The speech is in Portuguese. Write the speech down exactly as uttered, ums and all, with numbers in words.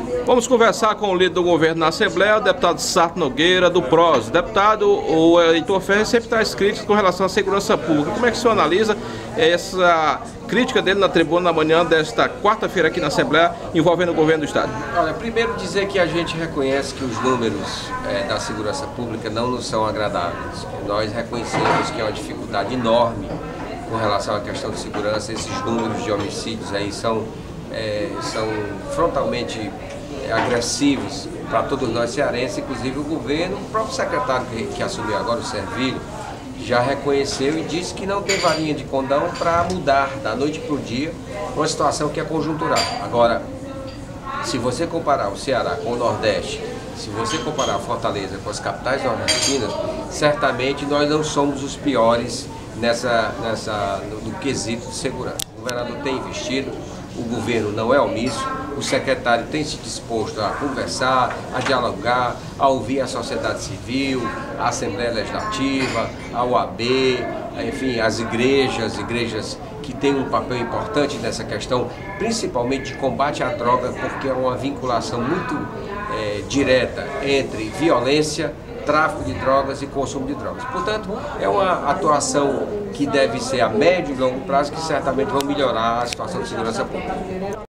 Vamos conversar com o líder do governo na Assembleia, o deputado Sarto Nogueira, do P R O S. Deputado, o Heitor Ferrer sempre traz críticas com relação à segurança pública. Como é que o senhor analisa essa crítica dele na tribuna na manhã desta quarta-feira aqui na Assembleia, envolvendo o governo do Estado? Olha, primeiro dizer que a gente reconhece que os números é, da segurança pública não nos são agradáveis. Nós reconhecemos que é uma dificuldade enorme com relação à questão de segurança. Esses números de homicídios aí são, é, são frontalmente agressivos para todos nós cearenses, inclusive o governo, o próprio secretário que, que assumiu agora, o Servilho, já reconheceu e disse que não tem varinha de condão para mudar da noite para o dia uma situação que é conjuntural. Agora, se você comparar o Ceará com o Nordeste, se você comparar Fortaleza com as capitais nordestinas, certamente nós não somos os piores nessa, nessa, no, no quesito de segurança. O governador tem investido, o governo não é omisso, o secretário tem se disposto a conversar, a dialogar, a ouvir a sociedade civil, a Assembleia Legislativa, a O A B, enfim, as igrejas, igrejas que têm um papel importante nessa questão, principalmente de combate à droga, porque é uma vinculação muito é, direta entre violência, tráfico de drogas e consumo de drogas. Portanto, é uma atuação que deve ser a médio e longo prazo, que certamente vão melhorar a situação de segurança pública.